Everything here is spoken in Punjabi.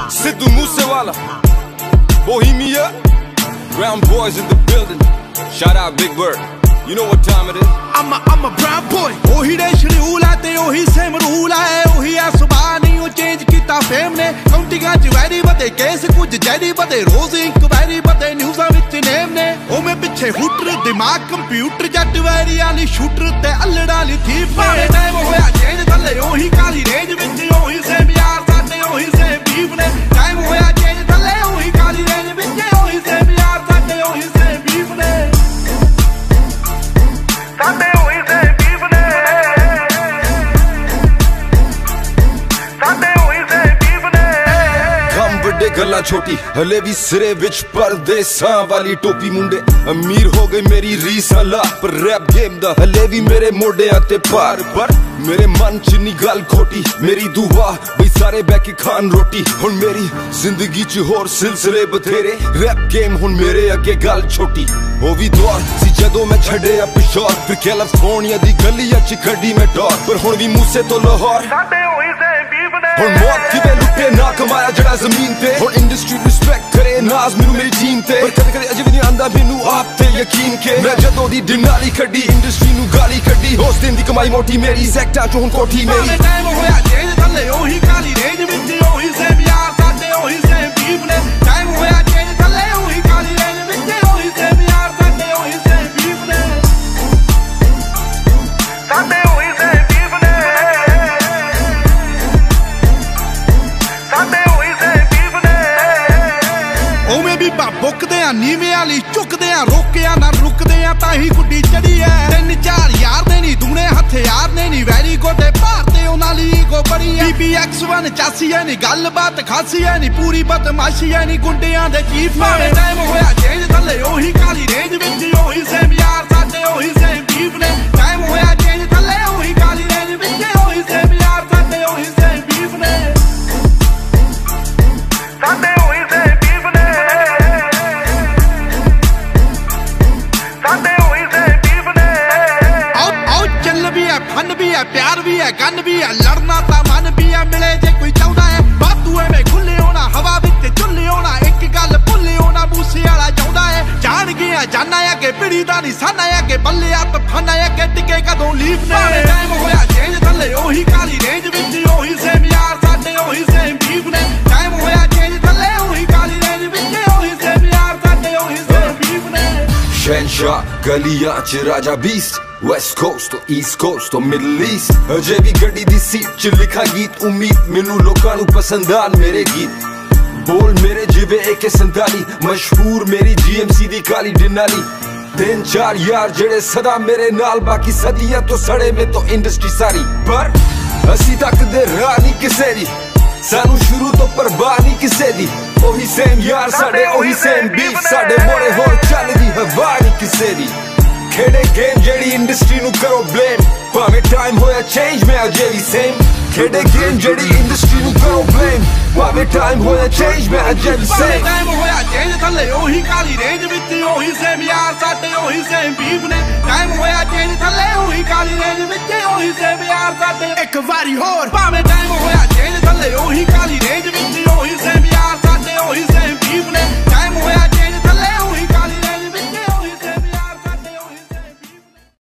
Sidhu Moosewala, Bohemia, Brown boys in the building. Shout out Big Bird. You know what time it is? I'm a brown boy. Ohi de schedule te ohi same rule hai. Ohi a subah nahi ho change kita fame ne. Countinga ch very bade case kuch jadi bade rose inquiry bade news vich name ne. O me piche hooter dimag computer jat very ali shooter te allada li thief. Mare time hoya change thalle ohi kali range vich ohi same yaar sade ohi same beef ne. Time hoya change thalle ohi kali range vich ohi same yaar sade ohi same beef ne. Sade ohi same beef ne. Sade ohi same beef ne. Kam ਵੱਡੇ ਗੱਲਾਂ ਛੋਟੀ ਹਲੇ ਵੀ ਸਿਰੇ ਵਿੱਚ ਪਰਦੇਸਾਂ ਵਾਲੀ ਟੋਪੀ ਮੁੰਡੇ ਅਮੀਰ ਹੋ ਗਏ ਮੇਰੀ ਰੀਸਾਂ ਲਾ ਪਰ ਰੈਪ ਗੇਮ ਦਾ ਹਲੇ ਵੀ ਮੇਰੇ ਮੋਢਿਆਂ ਤੇ ਭਾਰ ਪਰ ਮੇਰੇ ਮਨ ਚ ਨੀ ਗੱਲ ਖੋਟੀ ਮੇਰੀ ਦੁਆ ਬਈ ਸਾਰੇ ਬਹਿ ਕੇ ਖਾਣ ਰੋਟੀ ਹੁਣ ਮੇਰੀ ਜ਼ਿੰਦਗੀ ਚ ਹੋਰ ਸਿਲਸਿਲੇ ਬਥੇਰੇ ਰੈਪ ਗੇਮ ਹੁਣ ਮੇਰੇ ਅੱਗੇ ਗੱਲ ਛੋਟੀ ਉਹ ਵੀ ਦੌਰ ਸੀ ਜਦੋਂ ਮੈਂ ਛੱਡਿਆ ਪਿਸ਼ੌਰ ਫਿਰ ਕੈਲੀਫੋਰਨੀਆ ਦੀ ਗਲੀਆਂ ਚ ਕੱਢੀ ਮੈਂ ਡੋਰ ਪਰ ਹੁਣ ਵੀ ਮੂਸੇ ਤੋਂ ਲਾਹੌਰ ਸਾਡੇ ਹੋਈ ਸੇ ਬੀਫ ਨੇ ਹੁਣ ਮੌਤ ਕਿਵੇਂ ਲੁੱਟੇ ਨਾ ਕਮਾਇਆ ਜਿਹੜਾ ਜ਼ਮੀਨ ਤੇ ਹੁਣ ਇੰਡਸਟਰੀ ਰਿਸਪੈਕਟ ਕਰੇ ਨਾਜ਼ ਮੈਨੂੰ ਮੇਰੀ ਟੀਮ ਤੇ ਪਰ ਕਦੇ ਕਦੇ ਅਜੇ ਵੀ ਨਹੀਂ ਆਂਦਾ ਮੈਨੂੰ ਆਪ ਤੇ ਯਕੀਨ ਕੇ ਮੈਂ ਜਦੋਂ ਦੀ ਡਿਨਾਲੀ ਕੱਢੀ ਇੰਡਸਟਰੀ ਨੂੰ ਗਾਲੀ ਕੱਢੀ ਉਸ ਦਿਨ ਦੀ ਕਮਾਈ ਮੋਟੀ ਮੇਰੀ ਸੈਕਟਾਂ ਚੋਂ ਹੁਣ ਕੋਠੀ ਮੇਰੀ ਟਾਈਮ ਹੋਇਆ ਚੇਂਜ ਥੱਲੇ ਉਹੀ ਕਾਲੀ ਰੇਂਜ ਵਿੱਚ ਉਹੀ ਸੇਮ ਯਾਰ ਸਾਡੇ ਉਹੀ ਸੇਮ ਬੀਫ ਨੇ ਟਾਈਮ ਹੋਇਆ ਚੇਂਜ ਥੱਲੇ ਉਹੀ ਕਾਲੀ ਰੇਂਜ ਵਿੱਚ ਉਹੀ ਸੇਮ ਯਾਰ ਸਾਡੇ ਉਹੀ ਸੇਮ ਬੀਫ ਨੇ ਸਾਡੇ ਉਹੀ ਸੇਮ ਬੀਫ ਨੇ ਸਾਡੇ ਉਹੀ ਸੇਮ ਬੀਫ ਨੇ ਉਵੇਂ ਵੀ ਬੁੱਕਦੇ ਆ ਨੀਵੇਂ ਵਾਲੀ ਝੁਕਦੇ ਆ ਰੋਕਿਆ ਨਾ ਰੁਕਦੇ ਆ ਤਾਂ ਹੀ ਗੁੱਡੀ ਚੜੀ ਐ 3-4 ਯਾਰ ਦੇ ਨੀ ਦੂਣੇ ਹਥਿਆਰ ਨੇ ਨੀ ਵੈਰੀ ਗੋਡੇ ਭਾਰਤੇ ਉਹਨਾਂ ਲਈ ਗੋ ਬੜੀ ਐ BBX1 ਚਾਸੀ ਐ ਨੀ ਗੱਲਬਾਤ ਖਾਸੀ ਐ ਨੀ ਪੂਰੀ ਬਦਮਾਸ਼ੀ ਐ ਨੀ ਗੁੰਡਿਆਂ ਦੇ ਚੀਫ ਮਾਰੇ ਟਾਈਮ ਹੋਇਆ ਚੇਂਜ ਥੱਲੇ ਉਹੀ ਕਾਲੀ ਰੇਂਜ ਵਿੱਚ ਉਹੀ ਸੇਮ ਯਾਰ ਸਾਡੇ ਉਹੀ ਸੇਮ ਬੀਫ ਨੇ ਟਾਈਮ ਹੋਇਆ ਚੇਂਜ ਥੱਲੇ ਉਹੀ ਕਾਲੀ ਰੇਂਜ ਵਿੱਚ ਉਹੀ ਸੇਮ ਯਾਰ ਸਾਡੇ ਉਹੀ ਸੇਮ ਬੀਫ ਨੇ ਸਾਡੇ ਉਹੀ ਸੇਮ ਬੀਫ ਨੇ ਸਾਡੇ ਉਹੀ ਸੇਮ ਬੀਫ ਨੇ ਆਓ ਚੱਲ ਵੀ ਐ ਫਨ ਵੀ ਐ ਪਿਆਰ ਵੀ ਐ ਗਨ ਵੀ ਐ ਲੜਨਾ ਤਾਂ ਮਨ ਵੀ ਐ ਮਿਲੇ ਜੇ ਕੋਈ ਚਾਹੁੰਦਾ ਐ ਬਾਤੂ ਐਵੇਂ ਖੁੱਲੇ ਹੋਣਾ ਹਵਾ ਵਿੱਚ ਝੁੱਲੇ ਹੋਣਾ ਇੱਕ ਗੱਲ ਭੁੱਲੇ ਹੋਣਾ ਮੂਸੇ ਵਾਲਾ ਚਾਹੁੰਦਾ ਐ ਜਾਣ ਗਿਆ ਜਾਨਾ ਅੱਗੇ ਪਿੜੀ ਦਾ ਨਹੀਂ ਸਾਨਾ ਅੱਗੇ ਬੱਲਿਆ ਤਫਾਨਾ ਅੱਗੇ ਟਿਕੇ ਕਦੋਂ ਲੀਫ ਨੇ ਟਾਈਮ ਹੋਇਆ ਚੇਂਜ ਥੱਲੇ ਉਹੀ ਕਾਲੀ ਰੇਂਜ ਵਿੱਚ ਉਹੀ ਸੇਮ ਯਾਰ ਸਾਡੇ ਉਹੀ ਸੇਮ ਬੀਫ ਨੇ ਟਾਈਮ ਹੋਇਆ ਚੇਂਜ ਥੱਲੇ ਉਹੀ ਕਾਲੀ ਰੇਂਜ ਵਿੱਚ ਉਹੀ ਸੇਮ ਯਾਰ ਸਾਡੇ ਉਹੀ ਸੇਮ ਬੀਫ ਨੇ ਸ਼ਹਿਨਸ਼ਾਹ ਗਲੀਆਂ ਚ ਰਾਜਾ beast West Coast to East Coast to Middle East ਅਜੇ ਵੀ ਗੱਡੀ ਦੀ ਸੀਟ ਚ ਲਿਖਾ ਗੀਤ ਉਮੀਦ ਮੈਨੂੰ ਲੋਕਾਂ ਨੂੰ ਪਸੰਦ ਆਣ ਮੇਰੇ ਗੀਤ ਬੋਲ ਮੇਰੇ ਜਿਵੇਂ AK-47 ਮਸ਼ਹੂਰ ਮੇਰੀ GMC ਦੀ ਕਾਲੀ ਡਿਨਾਲੀ 3-4 ਯਾਰ ਜਿਹੜੇ ਸਦਾ ਮੇਰੇ ਨਾਲ ਬਾਕੀ ਸਦੀਆਂ ਤੋਂ ਸੜੇ ਮੇ ਤੋਂ ਇੰਡਸਟਰੀ ਸਾਰੀ ਪਰ ਅਸੀਂ ਤੱਕਦੇ ਰਾਹ ਨਹੀਂ ਕਿਸੇ ਦੀ ਸਾਨੂੰ ਸ਼ੁਰੂ ਤੋਂ ਪਰਵਾਹ ਨਹੀਂ ਕਿਸੇ ਦੀ ਉਹੀ ਸੇਮ ਯਾਰ ਸਾਡੇ ਉਹੀ ਸੇਮ ਬੀਫ ਸਾਡੇ ਮੋੜੇ ਹੋਰ ਚੱਲਦੀ ਹਵਾ ਨਹੀਂ ਕਿਸੇ ਦੀ ਖੇਡੇ ਗੇਮ ਜਿਹੜੀ ਇੰਡਸਟਰੀ ਨੂੰ ਕਰੋ ਬਲੇਮ ਭਾਵੇਂ ਟਾਈਮ ਹੋਇਆ ਚੇਂਜ ਮੈਂ ਅਜੇ ਵੀ ਸੇਮ ਖੇਡੇ ਗੇਮ ਜਿਹੜੀ ਇੰਡਸਟਰੀ ਨੂੰ ਕਰੋ ਬਲੇਮ ਭਾਵੇਂ ਟਾਈਮ ਹੋਇਆ ਚੇਂਜ ਮੈਂ ਅਜੇ ਵੀ ਸੇਮ ਟਾਈਮ ਹੋਇਆ ਚੇਂਜ ਥੱਲੇ ਉਹੀ ਕਾਲੀ ਰੇਂਜ ਵਿੱਚ ਉਹੀ ਸੇਮ ਯਾਰ ਸਾਡੇ ਉਹੀ ਸੇਮ ਬੀਫ ਨੇ ਟਾਈਮ ਹੋਇਆ ਚੇਂਜ ਥੱਲੇ ਉਹੀ ਕਾਲੀ ਰੇਂਜ ਵਿੱਚ ਉਹੀ ਸੇਮ ਯਾਰ ਸਾਡੇ ਇੱਕ ਵਾਰੀ ਹੋਰ ਭਾਵੇਂ ਟਾਈਮ ਹੋਇਆ ਚੇਂਜ ਥੱਲੇ ਉਹੀ ਕਾਲੀ ਰੇਂਜ ਵਿੱਚ